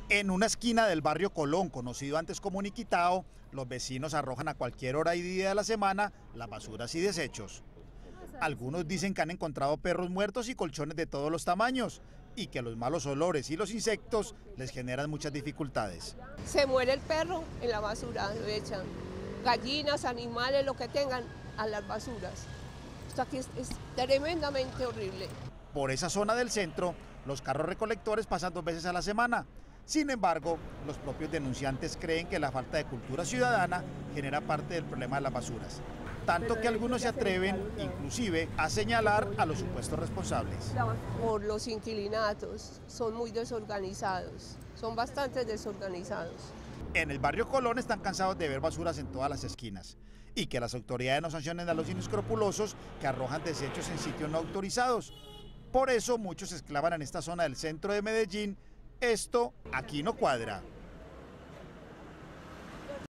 En una esquina del barrio Colón, conocido antes como Niquitao, los vecinos arrojan a cualquier hora y día de la semana las basuras y desechos. Algunos dicen que han encontrado perros muertos y colchones de todos los tamaños y que los malos olores y los insectos les generan muchas dificultades. Se muere el perro en la basura, lo echan. Gallinas, animales, lo que tengan, a las basuras. Esto aquí es tremendamente horrible. Por esa zona del centro, los carros recolectores pasan 2 veces a la semana. Sin embargo, los propios denunciantes creen que la falta de cultura ciudadana genera parte del problema de las basuras. Tanto que algunos se atreven, inclusive, a señalar a los supuestos responsables. Por los inquilinatos, son muy desorganizados, son bastante desorganizados. En el barrio Colón están cansados de ver basuras en todas las esquinas y que las autoridades no sancionen a los inescrupulosos que arrojan desechos en sitios no autorizados. Por eso muchos exclaman en esta zona del centro de Medellín: esto aquí no cuadra.